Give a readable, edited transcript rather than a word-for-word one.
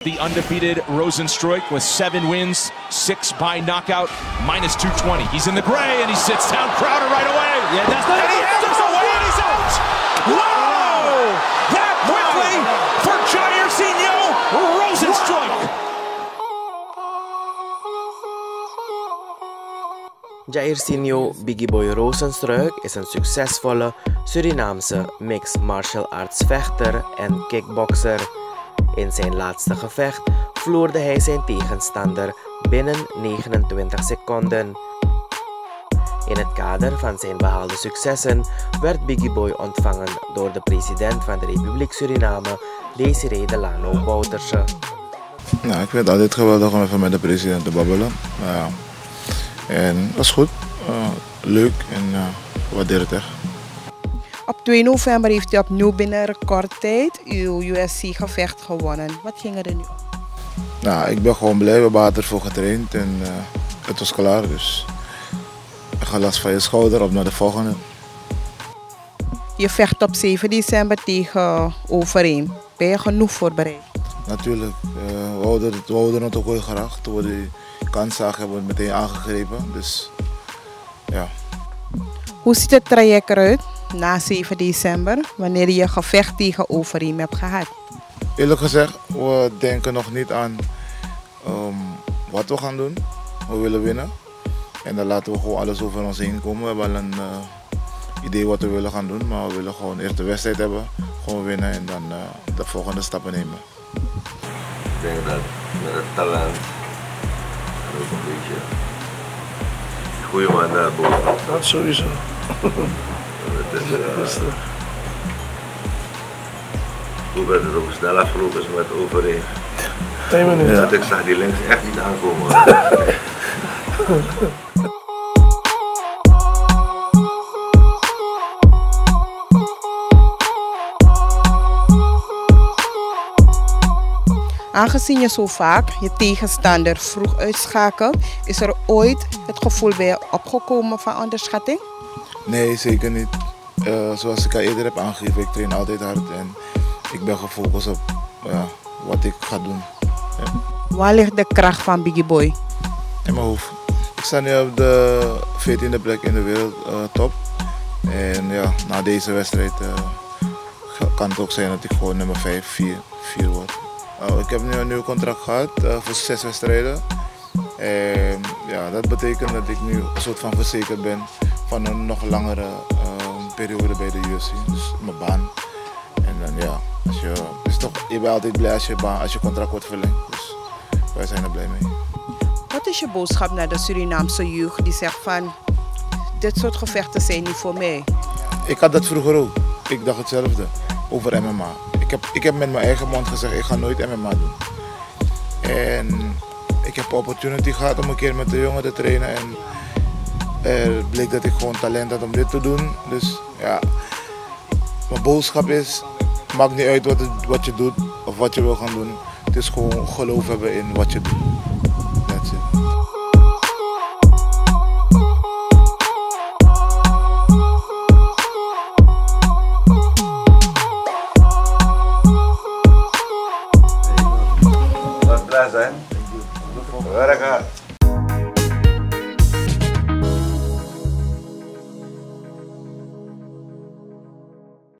The undefeated Rozenstruik with 7 wins, 6 by knockout, minus 220. He's in the gray and he sits down Crowder right away. Yeah, that's not. And he hammers away and he's out. Whoa! That quickly for Jairzinho Rozenstruik. Jairzinho Biggie Boy Rozenstruik is een succesvolle Surinaamse mixed martial arts vechter en kickbokser. In zijn laatste gevecht vloerde hij zijn tegenstander binnen 29 seconden. In het kader van zijn behaalde successen werd Biggie Boy ontvangen door de president van de Republiek Suriname, Desiree Delano Bouterse. Nou, ik vind het altijd geweldig om even met de president te babbelen. En dat is goed, leuk en waardeer het echt. Op 2 november heeft u opnieuw binnen recordtijd uw UFC-gevecht gewonnen. Wat ging er nu om? Nou, ik ben gewoon blij, we hebben ervoor getraind en het was klaar. Dus ik ga last van je schouder op naar de volgende. Je vecht op 7 december tegen Overeem. Ben je genoeg voorbereid? Natuurlijk, we houden het ook heel graag. Toen we die kans zagen hebben we het meteen aangegrepen. Dus ja. Hoe ziet het traject eruit na 7 december, wanneer je gevecht tegen Overeem hebt gehad? Eerlijk gezegd, we denken nog niet aan wat we gaan doen. We willen winnen. En dan laten we gewoon alles over ons heen komen. We hebben al een idee wat we willen gaan doen, maar we willen gewoon eerst de wedstrijd hebben, gewoon winnen en dan de volgende stappen nemen. Ik denk dat met het talent en ook een beetje goede man naar boven. Dat sowieso. Hoe werd het ook snel afgelopen is met Overeem. 10 minuten. Ja. Ik zag die links echt niet aankomen. Aangezien je zo vaak je tegenstander vroeg uitschakelt, is er ooit het gevoel bij je opgekomen van onderschatting? Nee, zeker niet. Zoals ik al eerder heb aangegeven, ik train altijd hard en ik ben gefocust op wat ik ga doen. Ja. Waar ligt de kracht van Biggie Boy? In mijn hoofd. Ik sta nu op de 14e plek in de wereldtop. En ja, na deze wedstrijd kan het ook zijn dat ik gewoon nummer 5, 4 word. Ik heb nu een nieuw contract gehad voor 6 wedstrijden. En ja, dat betekent dat ik nu een soort van verzekerd ben van een nog langere periode bij de UFC. Dus mijn baan. En dan ja, je bent altijd blij als je contract wordt verlengd. Dus wij zijn er blij mee. Wat is je boodschap naar de Surinaamse jeugd die zegt van dit soort gevechten zijn niet voor mij? Ik had dat vroeger ook. Ik dacht hetzelfde over MMA. Ik heb met mijn eigen mond gezegd, ik ga nooit MMA doen. En ik heb de opportunity gehad om een keer met de jongen te trainen. En er bleek dat ik gewoon talent had om dit te doen. Dus ja, mijn boodschap is, maakt niet uit wat je doet of wat je wil gaan doen. Het is gewoon geloof hebben in wat je doet.